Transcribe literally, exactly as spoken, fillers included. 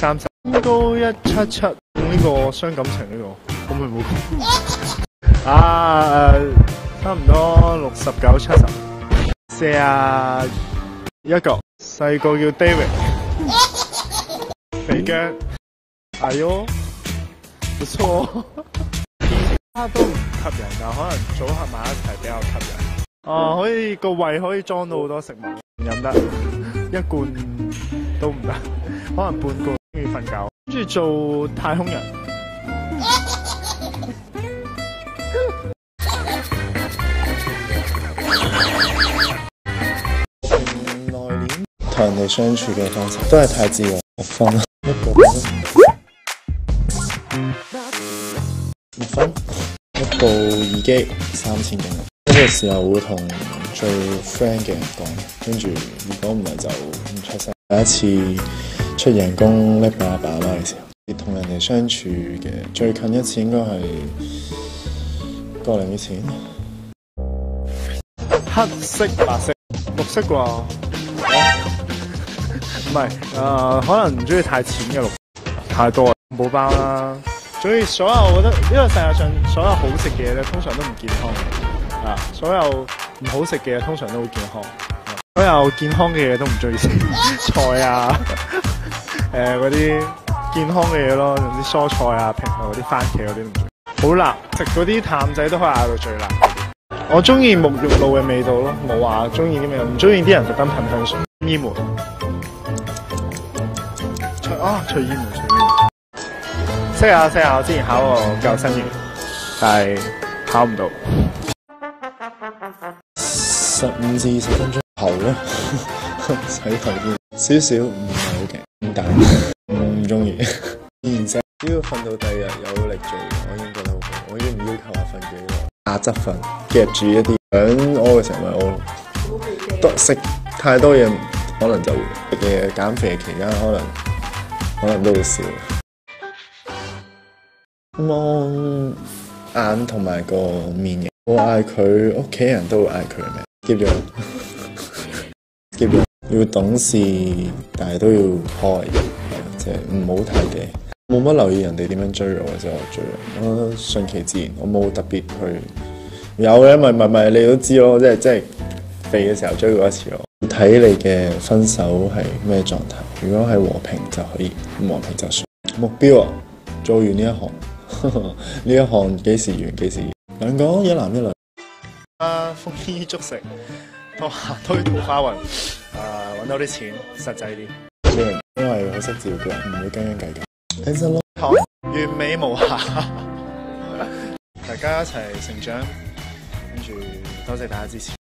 三十，身高一七七，呢個傷感情呢個，咁咪冇講。啊誒，差唔多六十九七十，四啊一個，細個叫 David， 肥腳，哎喲，不錯。花都唔吸引，但可能組合埋一齊比較吸引。啊，可以個胃可以裝到好多食物，唔飲得，一罐都唔得，可能半罐。中意瞓覺，中意做太空人。內斂，同人哋相處嘅方式都係太自我。六分啦，一個六分。一部耳機三千幾蚊，呢個時候會同最 friend 嘅人講，跟住如果唔係就唔出聲。第一次出人工拎爸爸媽媽嘅時候，同人哋相處嘅最近一次應該係個零月前。黑色、白色、綠色啩？唔係，誒，可能唔中意太淺嘅綠，太多啦，冇包啦。所以所有，我覺得呢個世界上所有好食嘅嘢咧，通常都唔健康嘅。啊，所有唔好食嘅嘢通常都好健康。所有健康嘅嘢都唔中意食，菜啊，誒嗰啲健康嘅嘢咯，總之蔬菜啊、蘋果嗰啲、番茄嗰啲都唔中意。好辣，食嗰啲淡仔都可以嗌到最辣。我中意沐浴露嘅味道咯，冇話中意啲咩，唔中意啲人特登噴噴水。煙門，隨啊隨意門隨意門。識下識下，我之前考過救生員，但係考唔到。十五至十分鐘後咧，洗頭先，少少唔係好勁，咁但係唔中意。然之後只要瞓到第二日有力做，我已經覺得好好。我已經唔要求話瞓幾耐，壓側瞓，夾住一啲。想屙嘅時候咪屙，多食太多嘢可能就會嘅減肥期間可能可能都會少。望眼同埋個面型，我嗌佢屋企人都會嗌佢嘅名，叫做叫做要懂事，但係都要開，即係唔好太嗲。冇乜留意人哋點樣追我，即係我追我，我順其自然，我冇特別去。有嘅咪咪咪你都知咯，即係即係肥嘅時候追過一次咯。睇你嘅分手係咩狀態，如果係和平就可以，唔和平就算。目標啊，做完呢一行。呢一項幾時完？幾時完？兩個一男一女。啊，豐衣足食，拖下推桃花運。啊，揾到啲錢，實際啲。因為好識照顧人，唔會斤斤計較。起身咯，完美無瑕。大家一齊成長，跟住多謝大家支持。